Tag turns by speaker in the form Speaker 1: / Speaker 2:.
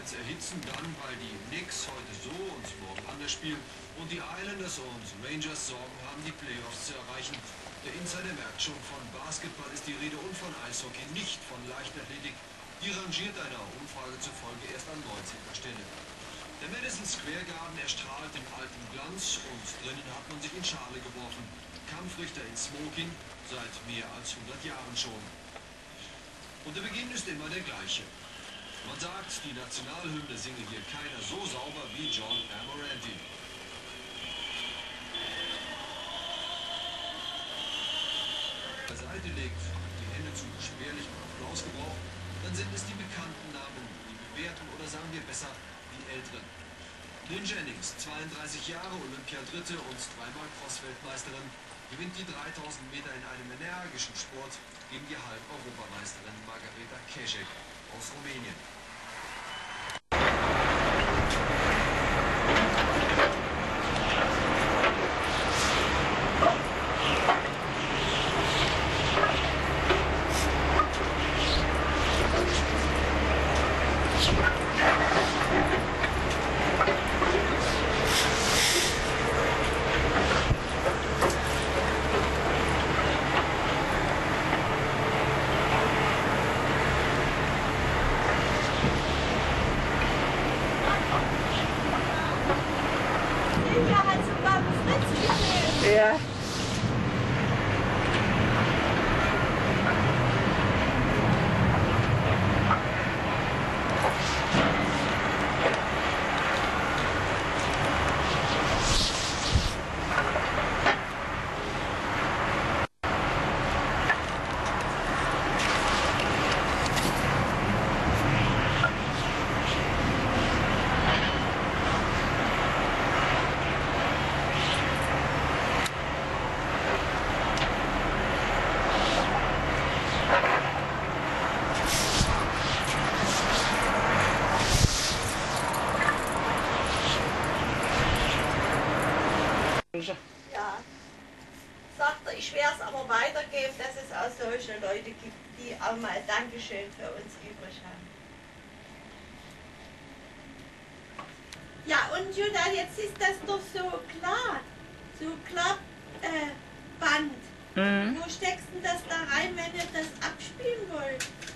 Speaker 1: Charts erhitzen dann, weil die Knicks heute so und morgen anders spielen und die Islanders und Rangers Sorgen haben, die Playoffs zu erreichen. Der Insider merkt schon, von Basketball ist die Rede und von Eishockey, nicht von Leichtathletik. Die rangiert einer Umfrage zufolge erst an 19. Stelle. Der Madison Square Garden erstrahlt im alten Glanz und drinnen hat man sich in Schale geworfen. Kampfrichter in Smoking, seit mehr als 100 Jahren schon. Und der Beginn ist immer der gleiche. Man sagt, die Nationalhymne singe hier keiner so sauber wie John Amoranti. Beiseite legt, die Hände zum spärlichen Applausgebrauch, dann sind es die bekannten Namen, die bewährten oder sagen wir besser, die älteren. Lynn Jennings, 32 Jahre, Olympiadritte und dreimal Cross-Weltmeisterin, gewinnt die 3000 Meter in einem energischen Sport gegen die Halb-Europameisterin Margareta Kejek aus Rumänien.
Speaker 2: Ja.
Speaker 3: Ja, sagt er, ich werde es aber weitergeben, dass es auch solche Leute gibt, die auch mal Dankeschön für uns übrig haben. Ja, und Jutta, jetzt ist das doch so klar, so Klappband. Wo steckst du das da rein, wenn ihr das abspielen wollt?